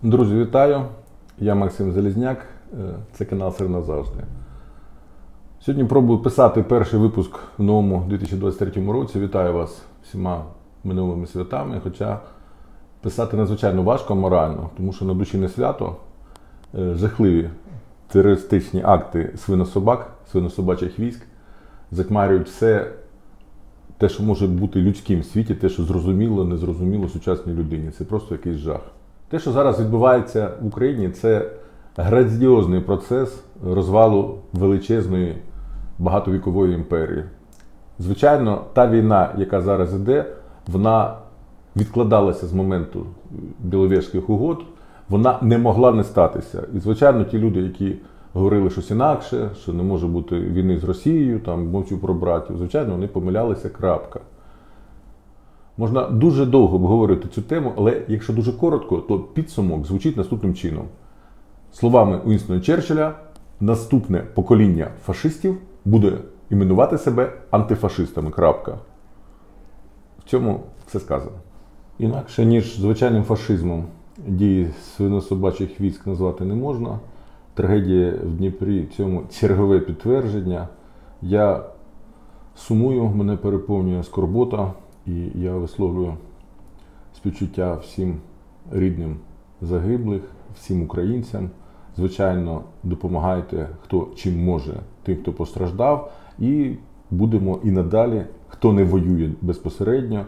Друзі, вітаю! Я Максим Залізняк, це канал «Сир назавжди». Сьогодні пробую писати перший випуск в новому 2023 році. Вітаю вас всіма минулими святами, хоча писати надзвичайно важко морально, тому що на душі не свято. Жахливі терористичні акти свинособачих військ затьмарюють все те, що може бути людським в світі, те, що зрозуміло, незрозуміло сучасній людині. Це просто якийсь жах. Те, що зараз відбувається в Україні, це грандіозний процес розвалу величезної багатовікової імперії. Звичайно, та війна, яка зараз іде, вона відкладалася з моменту Біловежських угод, вона не могла не статися. І, звичайно, ті люди, які говорили щось інакше, що не може бути війни з Росією, там, мовчу про братів, звичайно, вони помилялися, крапка. Можна дуже довго обговорити цю тему, але якщо дуже коротко, то підсумок звучить наступним чином. Словами Уінстона Черчилля, наступне покоління фашистів буде іменувати себе антифашистами, крапка. В цьому все сказано. Інакше, ніж звичайним фашизмом дії свинособачих військ назвати не можна. Трагедія в Дніпрі цьому чергове підтвердження. Я сумую, мене переповнює скорбота. І я висловлюю співчуття всім рідним загиблих, всім українцям. Звичайно, допомагайте, хто чим може, тим, хто постраждав. І будемо і надалі, хто не воює безпосередньо,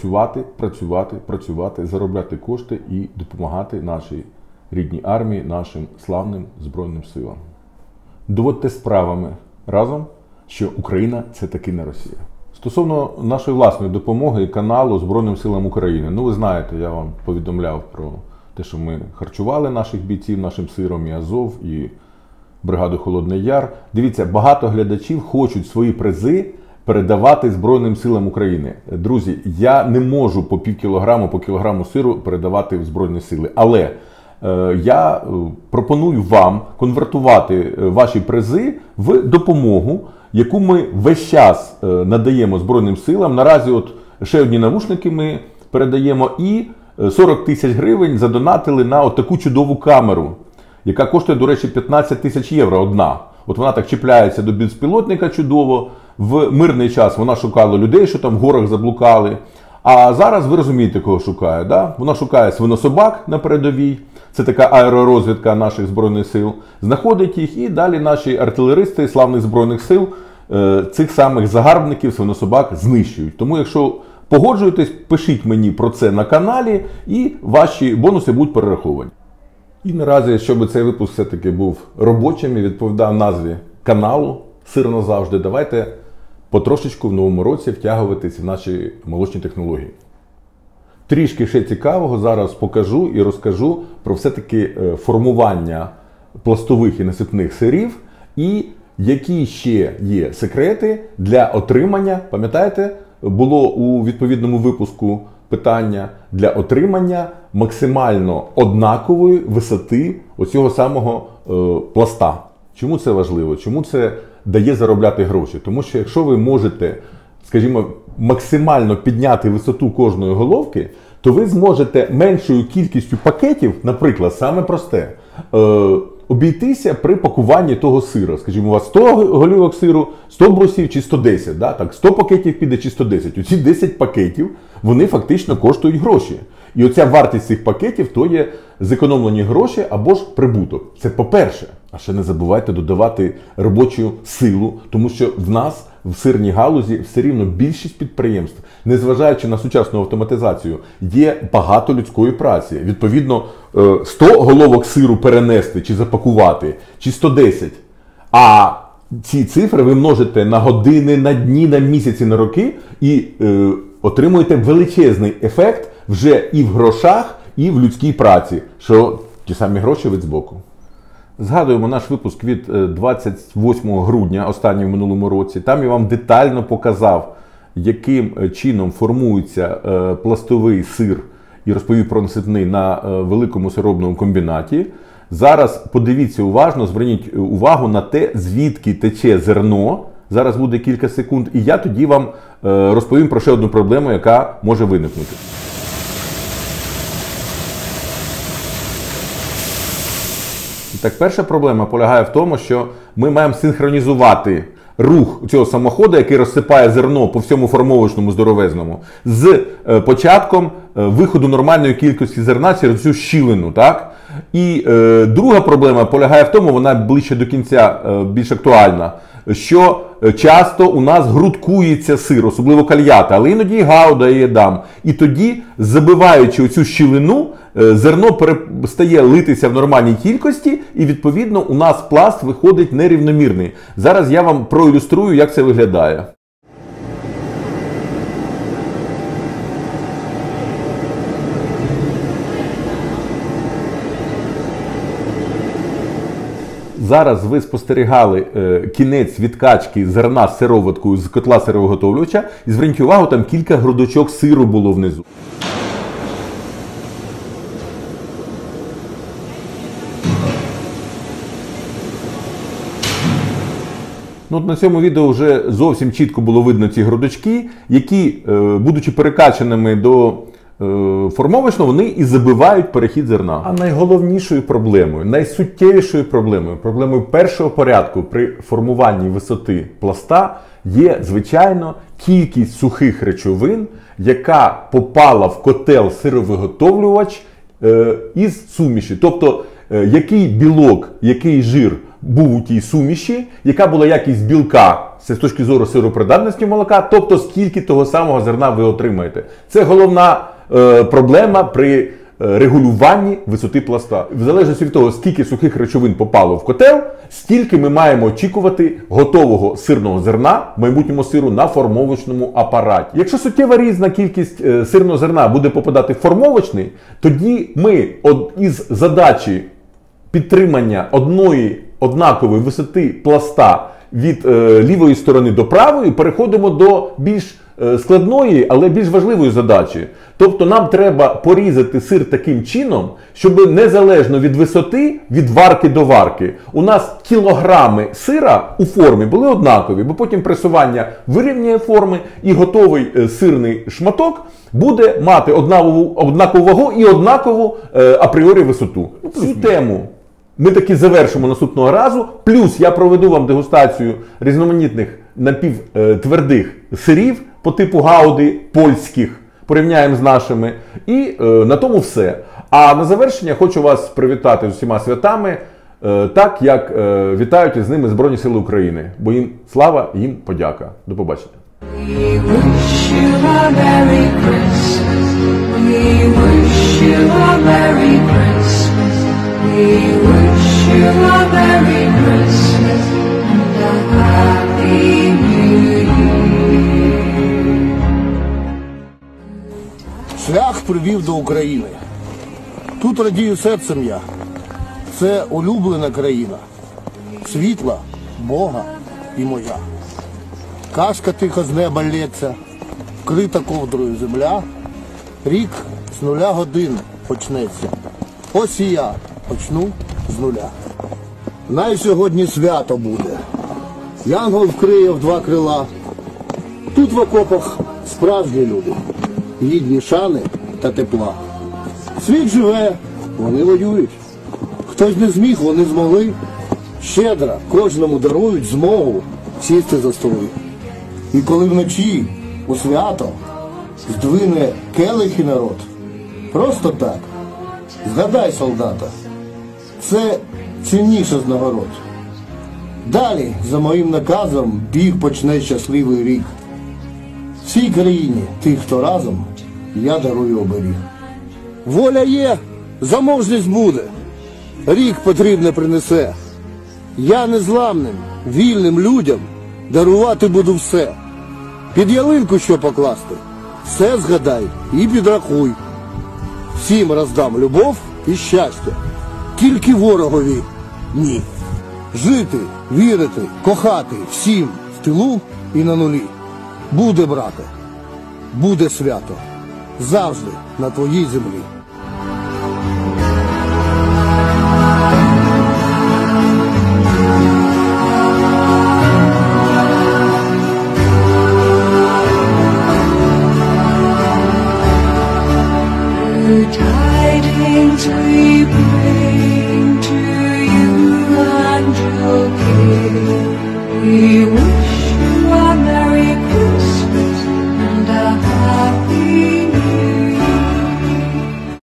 працювати, заробляти кошти і допомагати нашій рідній армії, нашим славним Збройним силам. Доводьте справами разом, що Україна – це таки не Росія. Стосовно нашої власної допомоги і каналу Збройним силам України. Ну, ви знаєте, я вам повідомляв про те, що ми харчували наших бійців нашим сиром і Азов, і бригаду Холодний Яр. Дивіться, багато глядачів хочуть свої призи передавати Збройним силам України. Друзі, я не можу по півкілограму, по кілограму сиру передавати в Збройні сили. Але я пропоную вам конвертувати ваші призи в допомогу, яку ми весь час надаємо Збройним силам. Наразі от ще одні навушники ми передаємо і 40 тисяч гривень задонатили на от таку чудову камеру, яка коштує, до речі, 15 тисяч євро одна. От вона так чіпляється до безпілотника чудово. В мирний час вона шукала людей, що там в горах заблукали. А зараз ви розумієте, кого шукає. Да? Вона шукає свинособак на передовій. Це така аеророзвідка наших Збройних сил. Знаходить їх і далі наші артилеристи славних Збройних сил цих самих загарбників, свинособак знищують. Тому якщо погоджуєтесь, пишіть мені про це на каналі і ваші бонуси будуть перераховані. І наразі, щоб цей випуск все-таки був робочим і відповідав назві каналу «Сир назавжди», давайте потрошечку в новому році втягуватись в наші молочні технології. Трішки ще цікавого зараз покажу і розкажу про все-таки формування пластових і насипних сирів і які ще є секрети для отримання, пам'ятаєте, було у відповідному випуску питання для отримання максимально однакової висоти оцього самого пласта. Чому це важливо? Чому це дає заробляти гроші? Тому що якщо ви можете, скажімо, максимально підняти висоту кожної головки, то ви зможете меншою кількістю пакетів, наприклад, саме просте, обійтися при пакуванні того сира. Скажімо, у вас 100 голівок сиру, 100 брусів чи 110. Да? Так, 100 пакетів піде чи 110. Оці 10 пакетів, вони фактично коштують гроші. І оця вартість цих пакетів, то є зекономлені гроші або ж прибуток. Це по-перше. А ще не забувайте додавати робочу силу, тому що в нас в сирній галузі все рівно більшість підприємств, незважаючи на сучасну автоматизацію, є багато людської праці. Відповідно, 100 головок сиру перенести чи запакувати, чи 110. А ці цифри ви множите на години, на дні, на місяці, на роки і отримуєте величезний ефект вже і в грошах, і в людській праці, що ті самі гроші від збоку. Згадуємо наш випуск від 28 грудня, останній в минулому році. Там я вам детально показав, яким чином формується пластовий сир і розповів про насипний на великому сиробному комбінаті. Зараз подивіться уважно, зверніть увагу на те, звідки тече зерно. Зараз буде кілька секунд, і я тоді вам розповім про ще одну проблему, яка може виникнути. Так, перша проблема полягає в тому, що ми маємо синхронізувати рух цього самоходу, який розсипає зерно по всьому формовочному здоровезному, з початком виходу нормальної кількості зерна через цю щілину. Так? І друга проблема полягає в тому, вона ближче до кінця більш актуальна, що часто у нас грудкується сир, особливо кальята, але іноді і гауда, і едам. І тоді, забиваючи оцю щілину, зерно перестає литися в нормальній кількості, і відповідно у нас пласт виходить нерівномірний. Зараз я вам проілюструю, як це виглядає. Зараз ви спостерігали кінець відкачки зерна з сироваткою з котла сировиготовлювача. І зверніть увагу, там кілька грудочок сиру було внизу. Ну, на цьому відео вже зовсім чітко було видно ці грудочки, які, будучи перекачаними до формовочного, вони і забивають перехід зерна. А найголовнішою проблемою, найсуттєвішою проблемою першого порядку при формуванні висоти пласта є, звичайно, кількість сухих речовин, яка попала в котел сировиготовлювач із суміші. Тобто, який білок, який жир був у тій суміші, яка була якість білка з точки зору сиропридатності молока, тобто скільки того самого зерна ви отримаєте. Це головна проблема при регулюванні висоти пласта. В залежності від того, скільки сухих речовин попало в котел, стільки ми маємо очікувати готового сирного зерна, в майбутньому сиру, на формовочному апараті. Якщо суттєва різна кількість сирного зерна буде попадати в формовочний, тоді ми із задачі підтримання одної однакової висоти пласта від лівої сторони до правої переходимо до більш складної, але більш важливої задачі. Тобто нам треба порізати сир таким чином, щоб незалежно від висоти, від варки до варки, у нас кілограми сира у формі були однакові, бо потім пресування вирівнює форми і готовий сирний шматок буде мати однакову вагу і однакову апріорі висоту. Цю тему ми таки завершимо наступного разу. Плюс я проведу вам дегустацію різноманітних напівтвердих сирів по типу гауди польських. Порівняємо з нашими. І на тому все. А на завершення хочу вас привітати з усіма святами, так як вітають із ними Збройні Сили України. Бо їм слава, їм подяка. До побачення. We wish you a Merry Christmas. We wish you a Merry Christmas. We wish you a Merry Christmas and a Happy New Year. Шлях привів до України. Тут радію серцем я. Це улюблена країна. Світла, Бога і моя. Кашка тихо з неба лється, вкрита ковдрою земля. Рік з 0 годин почнеться. Ось і я почну з нуля. Най сьогодні свято буде. Янгол вкриє в 2 крила. Тут в окопах справжні люди. Гідні шани та тепла. Світ живе, вони воюють. Хтось не зміг, вони змогли. Щедро кожному дарують змогу сісти за столи. І коли вночі у свято здвине келихи народ, просто так, згадай, солдата, це цінніше з нагород. Далі, за моїм наказом, біг почне щасливий рік. Всій країні, тих, хто разом, я дарую оберіг. Воля є, заможність буде, рік потрібне принесе. Я незламним, вільним людям дарувати буду все. Під ялинку що покласти, все згадай і підрахуй. Всім роздам любов і щастя, тільки ворогові ні. Жити, вірити, кохати всім в тилу і на нулі. Буде, брате, буде свято, завжди на твоїй землі. Tidings we bring to you We wish you a Merry Christmas.